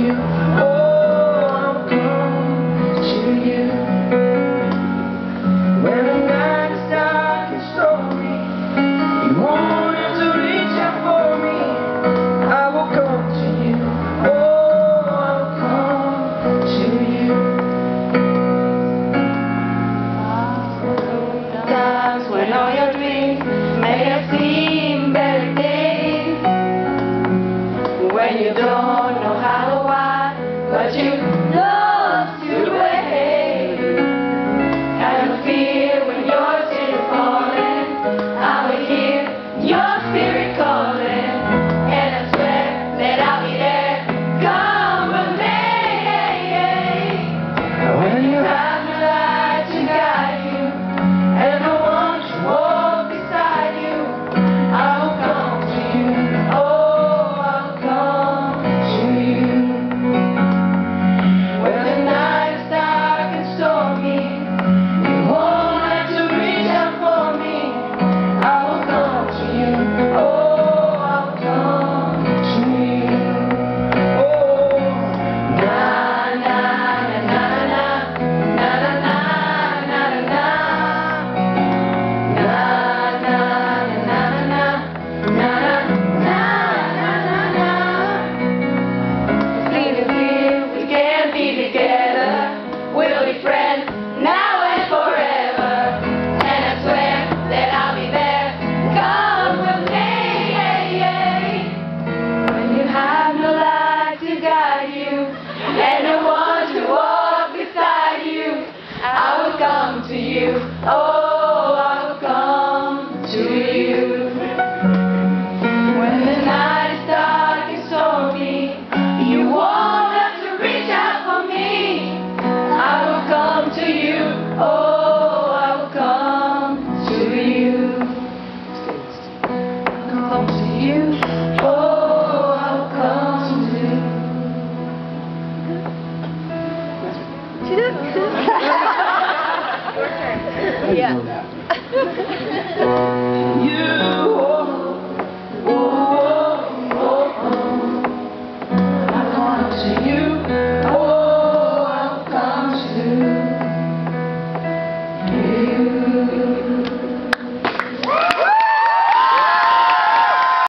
you. Oh, I'll come to you. When the night is dark and stormy, you wanted to reach out for me. I will come to you. Oh, I'll come to you. Times when all your dreams may have seemed better days, when you don't